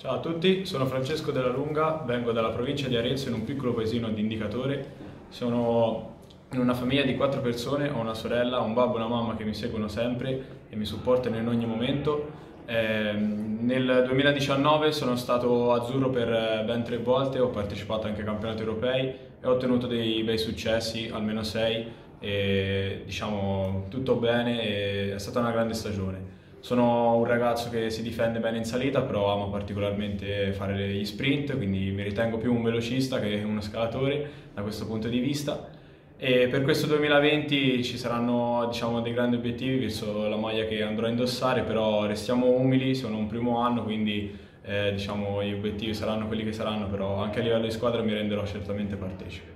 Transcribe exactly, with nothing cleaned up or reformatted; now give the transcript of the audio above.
Ciao a tutti, sono Francesco Della Lunga, vengo dalla provincia di Arezzo in un piccolo paesino di Indicatore. Sono in una famiglia di quattro persone, ho una sorella, un babbo e una mamma che mi seguono sempre e mi supportano in ogni momento. Eh, nel duemiladiciannove sono stato azzurro per ben tre volte, ho partecipato anche ai campionati europei e ho ottenuto dei bei successi, almeno sei, e diciamo tutto bene, e è stata una grande stagione. Sono un ragazzo che si difende bene in salita, però amo particolarmente fare gli sprint, quindi mi ritengo più un velocista che uno scalatore da questo punto di vista. E per questo duemilaventi ci saranno, diciamo, dei grandi obiettivi verso la maglia che andrò a indossare, però restiamo umili, sono un primo anno, quindi eh, diciamo, gli obiettivi saranno quelli che saranno, però anche a livello di squadra mi renderò certamente partecipe.